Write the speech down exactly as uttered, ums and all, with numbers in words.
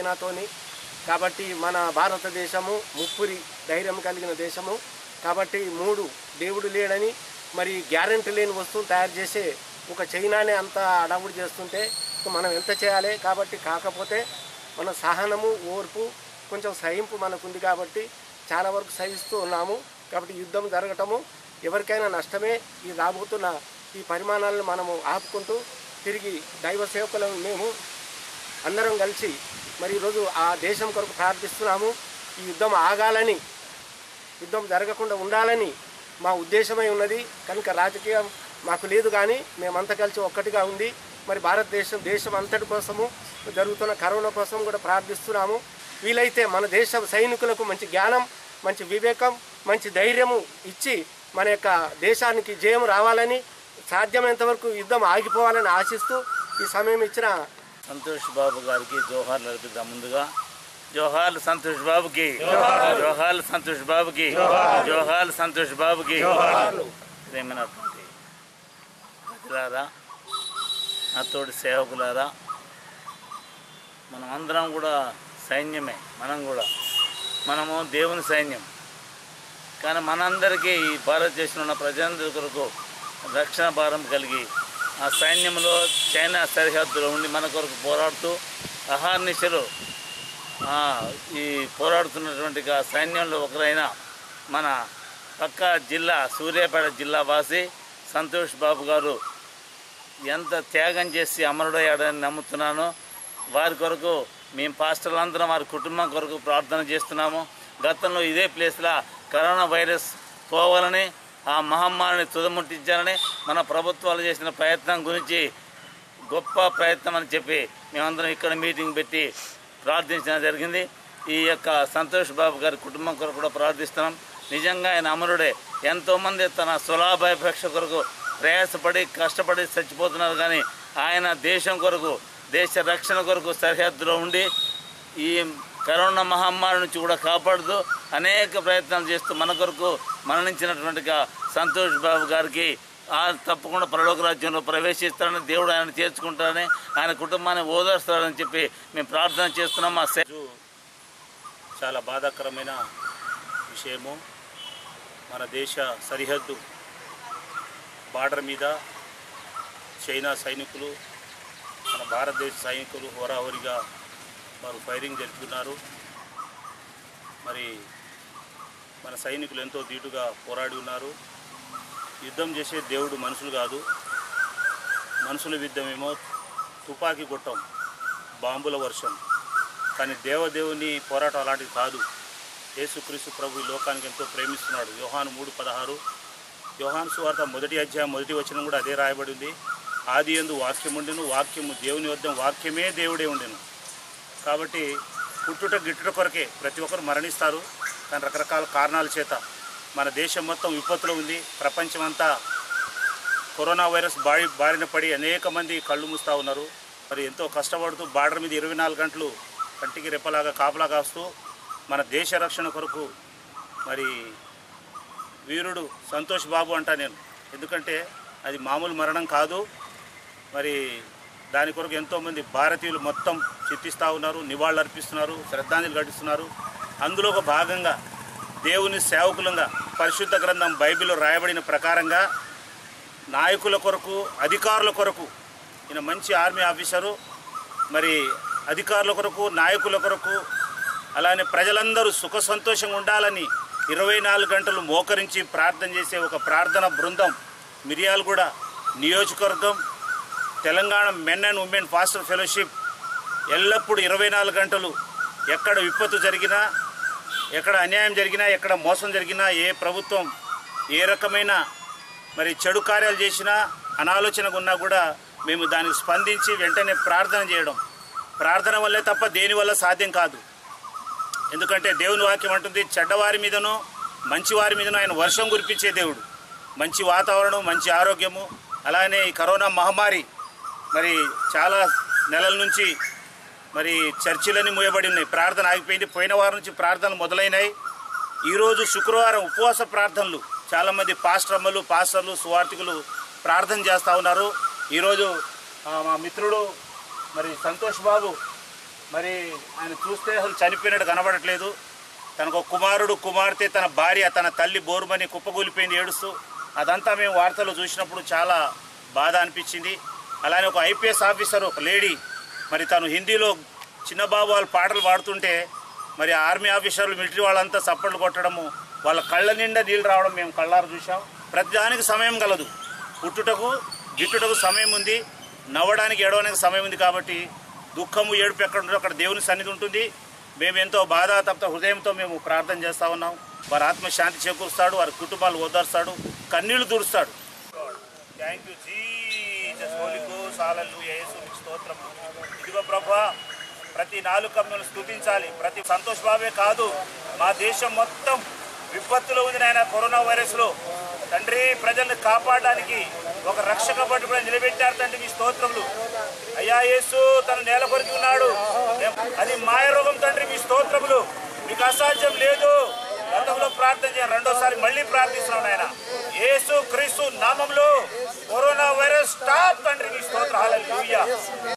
అంచనాతోని కాబట్టి మన భారతదేశము ముప్పురి ధైర్యం కలిగిన దేశము కాబట్టి మూడు దేవుడు లేడని మరి గ్యారెంటీ లేని వస్తువులు తయారు చేసే ఒక చైనానే అంత అడవుడు చేస్తుంటే మనం ఎంత చేయాలి కాబట్టి కాకపోతే మన సహనము ఓర్పు కొంచెం సహింపు మనకుంది కాబట్టి చాలా వరకు సహిస్తూ ఉన్నాము కాబట్టి యుద్ధం జరగటము ఎవరికైనా నష్టమే ఈ రాబోతున్న ఈ పరిమాణాలను మనము ఆపుకుంటూ తిరిగి దైవ సేవకులను మేము అందరం కలిసి మరి ఈరోజు ఆ దేశం కొరకు ప్రార్థిస్తున్నాము ఈ యుద్ధం ఆగాలని యుద్ధం జరగకుండా ఉండాలని మా ఉద్దేశమై ఉన్నది కనుక రాజకీయం మాకు లేదు కానీ మేమంతా కలిసి ఒక్కటిగా ఉండి మరి భారతదేశం దేశం అంతటి కోసము జరుగుతున్న కరోనా కోసం కూడా ప్రార్థిస్తున్నాము వీలైతే మన దేశ సైనికులకు మంచి జ్ఞానం మంచి వివేకం మంచి ధైర్యము ఇచ్చి మన యొక్క దేశానికి జయం రావాలని సాధ్యమైనంత వరకు యుద్ధం ఆగిపోవాలని ఆశిస్తూ ఈ సమయం ఇచ్చిన సంతోష్ బాబు గారికి జోహార్లు అర్పిద్దాం. ముందుగా జోహార్లు సంతోష్ బాబుకి, జోహార్లు సంతోష్ బాబుకి, జోహార్లు సంతోష్ బాబుకి. ప్రేమైనటువంటి ప్రజలారా, నా తోటి సేవకులారా, మనం అందరం కూడా సైన్యమే. మనం కూడా మనము దేవుని సైన్యం. కానీ మనందరికీ ఈ భారతదేశంలో ఉన్న ప్రజలందరి కొరకు రక్షణ భారం కలిగి ఆ సైన్యంలో చైనా సరిహద్దులో ఉండి మన కొరకు పోరాడుతూ అహర్నిశలు ఈ పోరాడుతున్నటువంటి సైన్యంలో ఒకరైన మన పక్క జిల్లా సూర్యాపేట జిల్లా వాసి సంతోష్ బాబు గారు ఎంత త్యాగం చేసి అమరుడయ్యాడని నమ్ముతున్నాను. వారి కొరకు మేము పాస్టర్లందరం వారి కుటుంబం కొరకు ప్రార్థన చేస్తున్నాము. గతంలో ఇదే ప్లేస్లో కరోనా వైరస్ పోవాలని ఆ మహమ్మారిని తుదముట్టించాలని మన ప్రభుత్వాలు చేసిన ప్రయత్నం గురించి గొప్ప ప్రయత్నం అని చెప్పి మేమందరం ఇక్కడ మీటింగ్ పెట్టి ప్రార్థించడం జరిగింది. ఈ యొక్క సంతోష్ బాబు గారి కుటుంబం కొరకు కూడా ప్రార్థిస్తున్నాం. నిజంగా ఆయన అమరుడే. ఎంతోమంది తన స్వలాభాపేక్ష కొరకు ప్రయాసపడి కష్టపడి చచ్చిపోతున్నారు, కానీ ఆయన దేశం కొరకు దేశ రక్షణ కొరకు సరిహద్దులో ఉండి ఈ కరోనా మహమ్మారి నుంచి కూడా కాపాడుతూ అనేక ప్రయత్నాలు చేస్తూ మన కొరకు మరణించినటువంటి సంతోష్ బాబు గారికి తప్పకుండా పరలోక రాజ్యంలో ప్రవేశిస్తారని, దేవుడు ఆయన చేర్చుకుంటారని, ఆయన కుటుంబాన్ని ఓదార్స్తారని చెప్పి మేము ప్రార్థన చేస్తున్నాం. మా చాలా బాధాకరమైన విషయము. మన దేశ సరిహద్దు బార్డర్ మీద చైనా సైనికులు మన భారతదేశ సైనికులు హోరాహోరీగా వారు ఫైరింగ్ జరుపుతున్నారు. మరి మన సైనికులు ఎంతో ధీటుగా పోరాడి ఉన్నారు. యుద్ధం చేసే దేవుడు మనుషులు కాదు. మనుషుల యుద్ధమేమో తుపాకీ కొట్టం, బాంబుల వర్షం. కానీ దేవదేవుని పోరాటం అలాంటిది కాదు. యేసుక్రీస్తు ప్రభు ఈ లోకానికి ఎంతో ప్రేమిస్తున్నాడు. యోహాను మూడు పదహారు యోహాను సువార్త మొదటి అధ్యాయం మొదటి వచనం కూడా అదే రాయబడి ఉంది. ఆది యందు వాక్యం ఉండెను, వాక్యము దేవుని వద్ద, వాక్యమే దేవుడే ఉండెను. కాబట్టి పుట్టుట గిట్టుట కొరకే ప్రతి ఒక్కరు మరణిస్తారు. కానీ రకరకాల కారణాల చేత మన దేశం మొత్తం విపత్తులో ఉంది. ప్రపంచమంతా కరోనా వైరస్ బారి బారిన పడి అనేక మంది కళ్ళు మూస్తూ ఉన్నారు. మరి ఎంతో కష్టపడుతూ బార్డర్ మీద ఇరవై నాలుగు గంటలు కంటికి రెప్పలాగా కాపలా కాస్తూ మన దేశ రక్షణ కొరకు మరి వీరుడు సంతోష్ బాబు అంటా నేను. ఎందుకంటే అది మామూలు మరణం కాదు. మరి దాని కొరకు ఎంతోమంది భారతీయులు మొత్తం చిత్తిస్తూ ఉన్నారు, నివాళులు అర్పిస్తున్నారు, శ్రద్ధాంజలి ఘటిస్తున్నారు. అందులో ఒక భాగంగా దేవుని సేవకులంగా పరిశుద్ధ గ్రంథం బైబిల్లో రాయబడిన ప్రకారంగా నాయకుల కొరకు, అధికారుల కొరకు, ఈయన మంచి ఆర్మీ ఆఫీసరు, మరి అధికారుల కొరకు, నాయకుల కొరకు, అలానే ప్రజలందరూ సుఖ సంతోషంగా ఉండాలని ఇరవై నాలుగు గంటలు మోకరించి ప్రార్థన చేసే ఒక ప్రార్థన బృందం మిర్యాలగూడ నియోజకవర్గం Telangana men and women pastor fellowship ఎల్లప్పుడూ ఇరవై నాలుగు గంటలు ఎక్కడ విపత్తు జరిగినా, ఎక్కడ అన్యాయం జరిగినా, ఎక్కడ మోసం జరిగినా, ఏ ప్రభుత్వం ఏ రకమైన మరి చెడు కార్యాలు చేసినా, అనాలోచనగా ఉన్నా కూడా మేము దానికి స్పందించి వెంటనే ప్రార్థన చేయడం. ప్రార్థన వల్లే తప్ప దేనివల్ల సాధ్యం కాదు. ఎందుకంటే దేవుని వాక్యం అంటుంది, చెడ్డవారి మీదను మంచివారి మీదను ఆయన వర్షం కురిపించే దేవుడు. మంచి వాతావరణం, మంచి ఆరోగ్యము. అలానే ఈ కరోనా మహమ్మారి మరి చాలా నెలల నుంచి మరి చర్చిలన్నీ మూయబడి ఉన్నాయి. ప్రార్థన ఆగిపోయింది. పోయిన వారం నుంచి ప్రార్థనలు మొదలైనాయి. ఈరోజు శుక్రవారం ఉపవాస ప్రార్థనలు చాలామంది పాస్టర్లు, పాస్టర్లు, సువార్థికులు ప్రార్థన చేస్తూ ఉన్నారు. ఈరోజు మా మిత్రుడు మరి సంతోష్ బాబు మరి ఆయన చూస్తే అసలు చనిపోయినట్టు కనబడట్లేదు. తనకు కుమారుడు కుమార్తె తన భార్య తన తల్లి బోరుమని కుప్పకూలిపోయింది ఏడుస్తూ. అదంతా మేము వార్తల్లో చూసినప్పుడు చాలా బాధ అనిపించింది. అలానే ఒక ఐపీఎస్ ఆఫీసర్ ఒక లేడీ మరి తను హిందీలో చిన్నబాబు వాళ్ళు పాటలు పాడుతుంటే మరి ఆర్మీ ఆఫీసర్లు మిలిటరీ వాళ్ళంతా చప్పట్లు కొట్టడము, వాళ్ళ కళ్ళ నిండా నీళ్ళు రావడం మేము కళ్ళారు చూసాం. ప్రతిదానికి సమయం కలదు. పుట్టుటకు గిట్టుటకు సమయం ఉంది, నవ్వడానికి ఏడవడానికి సమయం ఉంది. కాబట్టి దుఃఖము ఏడుపు ఎక్కడ ఉంటుందో అక్కడ దేవుని సన్నిధి ఉంటుంది. మేము ఎంతో బాధ తప్త హృదయంతో మేము ప్రార్థన చేస్తూ ఉన్నాం. వారి ఆత్మశాంతి చేకూరుస్తాడు, వారి కుటుంబాలు ఓదార్స్తాడు, కన్నీళ్లు తుడుస్తాడు. Thank you Jesus holy ghost hallelujah యేసునికి స్తోత్రం. ఇదిగో ప్రభువా, ప్రతి నాలుక మిమ్మల్ని స్తుతించాలి. ప్రతి సంతోష్ బాబే కాదు, మా దేశం మొత్తం విపత్తులో ఉంది నాయన. కరోనా వైరస్లో తండ్రి ప్రజల్ని కాపాడడానికి ఒక రక్షక భటుడు కూడా నిలబెట్టారు తండ్రి, మీ స్తోత్రములు. అయ్యా యేసు తను నేల కొరికి ఉన్నాడు, అది మాయ రోగం తండ్రి, మీ స్తోత్రములు. మీకు అసాధ్యం లేదు. గతంలో ప్రార్థన చేయాలి, రెండోసారి మళ్ళీ ప్రార్థిస్తున్నాం నాయన. యేసు క్రీస్తు నామంలో కరోనా వైరస్ స్టాప్ తండ్రి, మీ స్తోత్రం. హల్లెలూయా.